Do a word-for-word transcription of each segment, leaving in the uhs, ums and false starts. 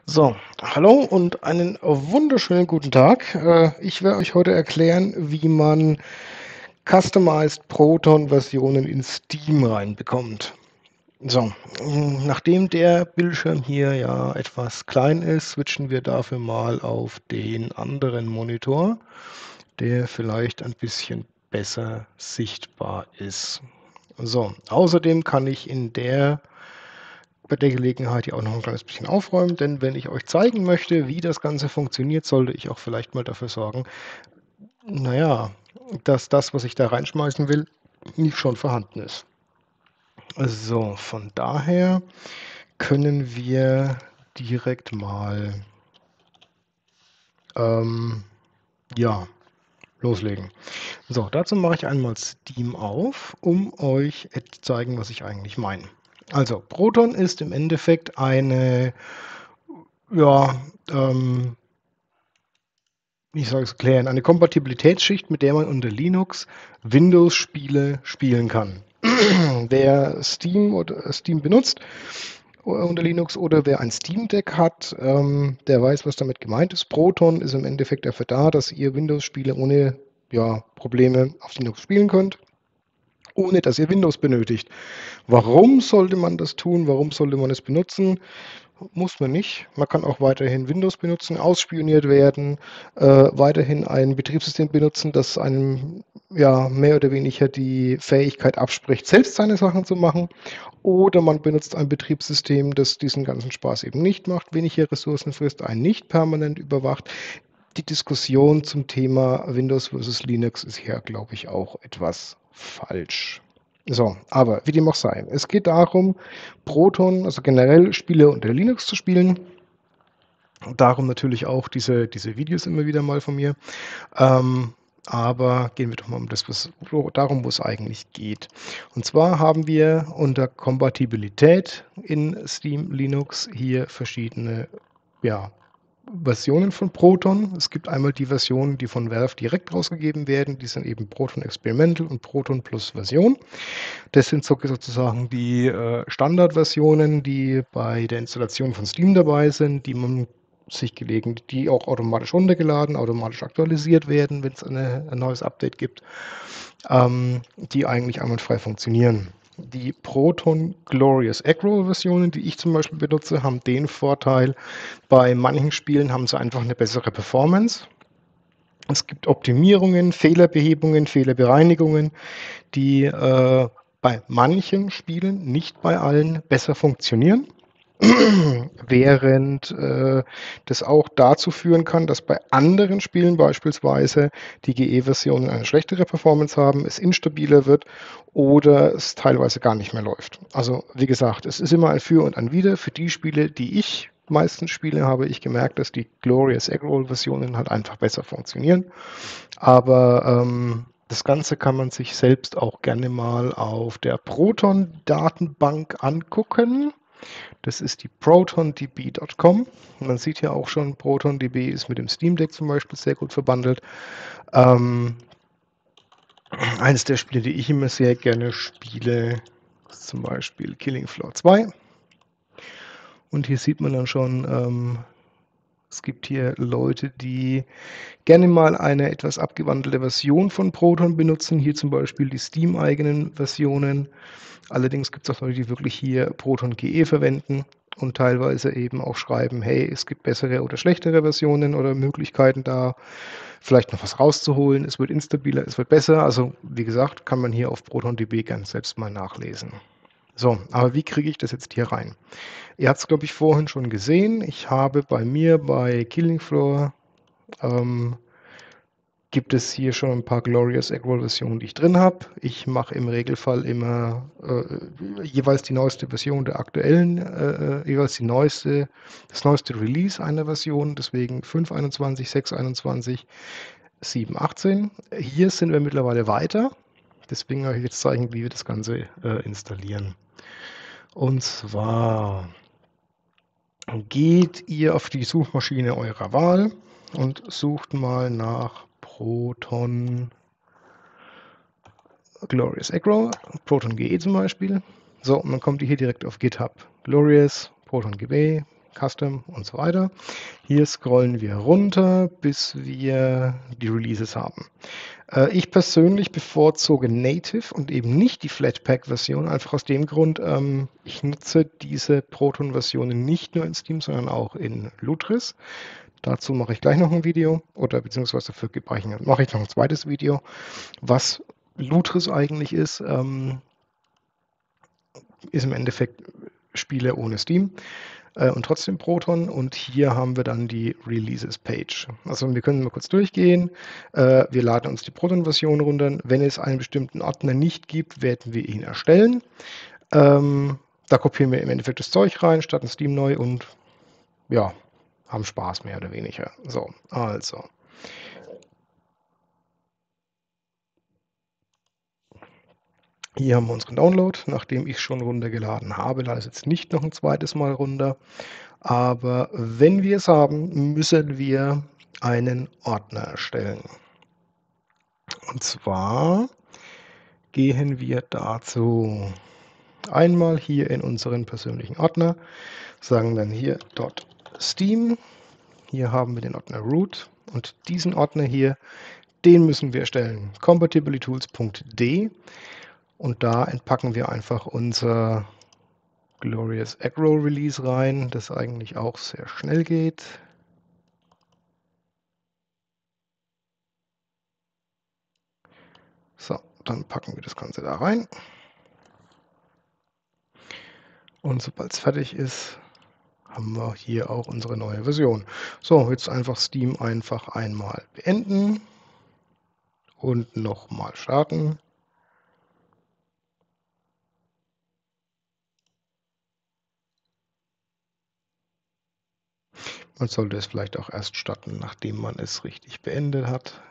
So, hallo und einen wunderschönen guten Tag. Äh, ich werde euch heute erklären, wie man Customized Proton-Versionen in Steam reinbekommt. So, mm, nachdem der Bildschirm hier ja etwas klein ist, switchen wir dafür mal auf den anderen Monitor, der vielleicht ein bisschen besser sichtbar ist. So, außerdem kann ich in der bei der Gelegenheit hier auch noch ein kleines bisschen aufräumen, denn wenn ich euch zeigen möchte, wie das Ganze funktioniert, sollte ich auch vielleicht mal dafür sorgen, naja, dass das, was ich da reinschmeißen will, nicht schon vorhanden ist. So, von daher können wir direkt mal, ähm, ja, loslegen. So, dazu mache ich einmal Steam auf, um euch zu zeigen, was ich eigentlich meine. Also, Proton ist im Endeffekt eine, ja, ähm, wie soll ich es erklären, eine Kompatibilitätsschicht, mit der man unter Linux Windows-Spiele spielen kann. Wer Steam oder Steam benutzt unter Linux oder wer ein Steam Deck hat, ähm, der weiß, was damit gemeint ist. Proton ist im Endeffekt dafür da, dass ihr Windows-Spiele ohne ja, Probleme auf Linux spielen könnt, ohne dass ihr Windows benötigt. Warum sollte man das tun? Warum sollte man es benutzen? Muss man nicht. Man kann auch weiterhin Windows benutzen, ausspioniert werden, äh, weiterhin ein Betriebssystem benutzen, das einem ja mehr oder weniger die Fähigkeit abspricht, selbst seine Sachen zu machen. Oder man benutzt ein Betriebssystem, das diesen ganzen Spaß eben nicht macht, weniger Ressourcen frisst, einen nicht permanent überwacht. Die Diskussion zum Thema Windows versus Linux ist hier, glaube ich, auch etwas falsch. So, aber wie dem auch sei. Es geht darum, Proton, also generell Spiele unter Linux zu spielen. Darum natürlich auch diese, diese Videos immer wieder mal von mir. Ähm, aber gehen wir doch mal um das, was, darum, wo es eigentlich geht. Und zwar haben wir unter Kompatibilität in Steam Linux hier verschiedene ja, Versionen von Proton. Es gibt einmal die Versionen, die von Valve direkt rausgegeben werden. Die sind eben Proton Experimental und Proton Plus Version. Das sind so, sozusagen die äh, Standardversionen, die bei der Installation von Steam dabei sind, die man sich gelegentlich, die auch automatisch runtergeladen, automatisch aktualisiert werden, wenn es eine, ein neues Update gibt, ähm, die eigentlich einwandfrei funktionieren. Die Proton Glorious Eggroll Versionen, die ich zum Beispiel benutze, haben den Vorteil, bei manchen Spielen haben sie einfach eine bessere Performance. Es gibt Optimierungen, Fehlerbehebungen, Fehlerbereinigungen, die äh, bei manchen Spielen, nicht bei allen, besser funktionieren. Während äh, das auch dazu führen kann, dass bei anderen Spielen beispielsweise die G E-Versionen eine schlechtere Performance haben, es instabiler wird oder es teilweise gar nicht mehr läuft. Also wie gesagt, es ist immer ein Für und ein Wider. Für die Spiele, die ich meistens spiele, habe ich gemerkt, dass die Glorious Eggroll-Versionen halt einfach besser funktionieren. Aber ähm, das Ganze kann man sich selbst auch gerne mal auf der Proton-Datenbank angucken. Das ist die proton d b punkt com. Man sieht ja auch schon, ProtonDB ist mit dem Steam Deck zum Beispiel sehr gut verbandelt. Ähm, eines der Spiele, die ich immer sehr gerne spiele, ist zum Beispiel Killing Floor zwei. Und hier sieht man dann schon, ähm, es gibt hier Leute, die gerne mal eine etwas abgewandelte Version von Proton benutzen. Hier zum Beispiel die Steam-eigenen Versionen. Allerdings gibt es auch Leute, die wirklich hier Proton G E verwenden und teilweise eben auch schreiben, hey, es gibt bessere oder schlechtere Versionen oder Möglichkeiten da vielleicht noch was rauszuholen. Es wird instabiler, es wird besser. Also wie gesagt, kann man hier auf ProtonDB ganz selbst mal nachlesen. So, aber wie kriege ich das jetzt hier rein? Ihr habt es, glaube ich, vorhin schon gesehen. Ich habe bei mir bei Killing Floor ähm, gibt es hier schon ein paar Glorious Eggroll-Versionen, die ich drin habe. Ich mache im Regelfall immer äh, jeweils die neueste Version der aktuellen, äh, jeweils die neueste, das neueste Release einer Version, deswegen fünf Punkt einundzwanzig, sechs Punkt einundzwanzig, sieben Punkt achtzehn. Hier sind wir mittlerweile weiter, deswegen werde ich jetzt zeigen, wie wir das Ganze äh, installieren. Und zwar geht ihr auf die Suchmaschine eurer Wahl und sucht mal nach Proton Glorious Eggroll, Proton G E zum Beispiel. So, und dann kommt ihr hier direkt auf GitHub. Glorious, Proton G B, Custom und so weiter. Hier scrollen wir runter, bis wir die Releases haben. Äh, ich persönlich bevorzuge Native und eben nicht die Flatpak-Version, einfach aus dem Grund, ähm, ich nutze diese Proton-Versionen nicht nur in Steam, sondern auch in Lutris. Dazu mache ich gleich noch ein Video oder beziehungsweise für mache ich noch ein zweites Video, was Lutris eigentlich ist. Ähm, ist im Endeffekt Spiele ohne Steam äh, und trotzdem Proton. Und hier haben wir dann die Releases Page. Also wir können mal kurz durchgehen. Äh, wir laden uns die Proton-Version runter. Wenn es einen bestimmten Ordner nicht gibt, werden wir ihn erstellen. Ähm, da kopieren wir im Endeffekt das Zeug rein, starten Steam neu und ja, haben Spaß mehr oder weniger. So, also. Hier haben wir unseren Download, nachdem ich schon runtergeladen habe. Lade es jetzt nicht noch ein zweites Mal runter. Aber wenn wir es haben, müssen wir einen Ordner erstellen. Und zwar gehen wir dazu einmal hier in unseren persönlichen Ordner, sagen dann hier .steam. Hier haben wir den Ordner root und diesen Ordner hier, den müssen wir erstellen. compatibilitools.d und da entpacken wir einfach unser Glorious Aggro Release rein, das eigentlich auch sehr schnell geht. So, dann packen wir das Ganze da rein. Und sobald es fertig ist, haben wir hier auch unsere neue Version. So, jetzt einfach Steam einfach einmal beenden und nochmal starten. Man sollte es vielleicht auch erst starten, nachdem man es richtig beendet hat.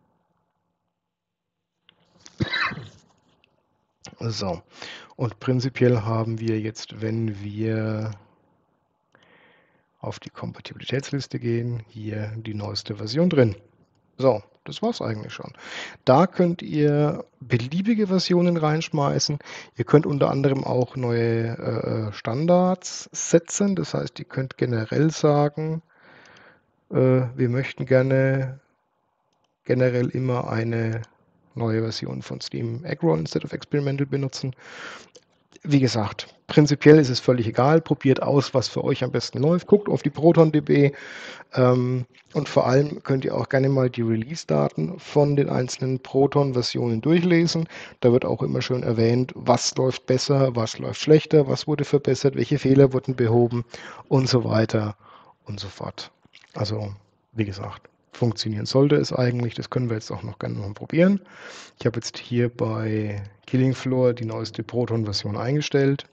So, und prinzipiell haben wir jetzt, wenn wir auf die Kompatibilitätsliste gehen, hier die neueste Version drin. So, das war es eigentlich schon. Da könnt ihr beliebige Versionen reinschmeißen. Ihr könnt unter anderem auch neue äh, Standards setzen. Das heißt, ihr könnt generell sagen, äh, wir möchten gerne generell immer eine neue Version von Steam Aggro instead of Experimental benutzen. Wie gesagt, prinzipiell ist es völlig egal. Probiert aus, was für euch am besten läuft. Guckt auf die ProtonDB ähm, und vor allem könnt ihr auch gerne mal die Release-Daten von den einzelnen Proton-Versionen durchlesen. Da wird auch immer schön erwähnt, was läuft besser, was läuft schlechter, was wurde verbessert, welche Fehler wurden behoben und so weiter und so fort. Also, wie gesagt, funktionieren sollte es eigentlich. Das können wir jetzt auch noch gerne mal probieren. Ich habe jetzt hier bei Killing Floor die neueste Proton-Version eingestellt.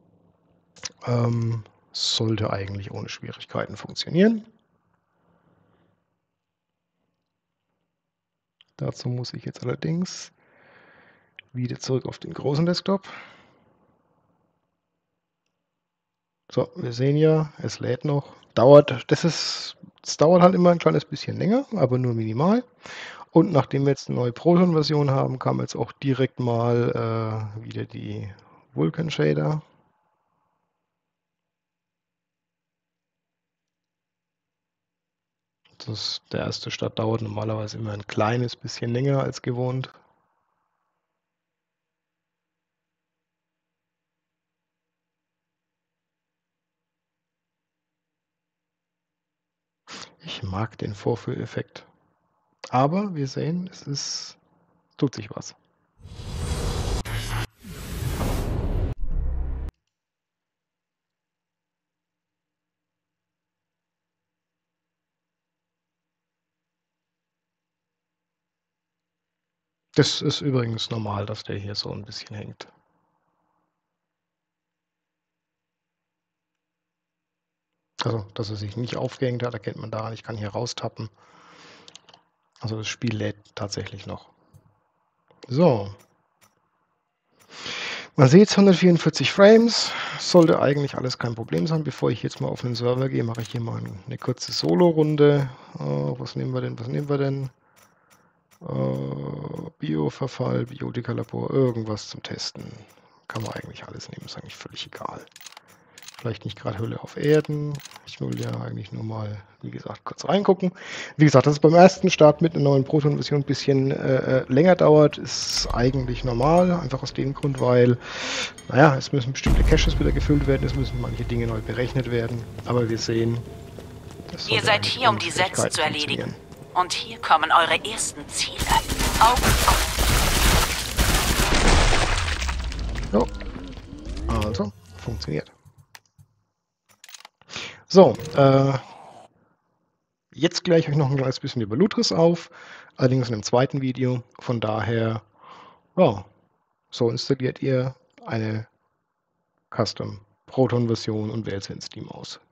Ähm, sollte eigentlich ohne Schwierigkeiten funktionieren. Dazu muss ich jetzt allerdings wieder zurück auf den großen Desktop. So, wir sehen ja, es lädt noch. Dauert, das ist, es dauert halt immer ein kleines bisschen länger, aber nur minimal. Und nachdem wir jetzt eine neue Proton-Version haben, kam jetzt auch direkt mal äh, wieder die Vulkan Shader. Das, der erste Start dauert normalerweise immer ein kleines bisschen länger als gewohnt. Ich mag den Vorführeffekt. Aber wir sehen, es ist, tut sich was. Das ist übrigens normal, dass der hier so ein bisschen hängt. Also, dass er sich nicht aufgehängt hat, erkennt man daran. Ich kann hier raustappen. Also das Spiel lädt tatsächlich noch. So. Man sieht hundertvierundvierzig Frames. Sollte eigentlich alles kein Problem sein. Bevor ich jetzt mal auf den Server gehe, mache ich hier mal eine kurze Solo-Runde. Oh, was nehmen wir denn? Was nehmen wir denn? Uh, Bioverfall, Biotikalabor, irgendwas zum Testen. Kann man eigentlich alles nehmen, ist eigentlich völlig egal. Vielleicht nicht gerade Hölle auf Erden. Ich will ja eigentlich nur mal, wie gesagt, kurz reingucken. Wie gesagt, dass es beim ersten Start mit einer neuen Proton-Version ein bisschen äh, länger dauert, ist eigentlich normal. Einfach aus dem Grund, weil, naja, es müssen bestimmte Caches wieder gefüllt werden, es müssen manche Dinge neu berechnet werden. Aber wir sehen, es Ihr sollte seid eigentlich hier, um ohne die Sätze Schwierigkeiten zu erledigen. funktionieren. Und hier kommen eure ersten Ziele. Augen auf. Jo. Also, funktioniert. So, äh, jetzt kläre ich euch noch ein kleines bisschen über Lutris auf, allerdings in einem zweiten Video. Von daher, ja, so installiert ihr eine Custom Proton-Version und wählt sie in Steam aus.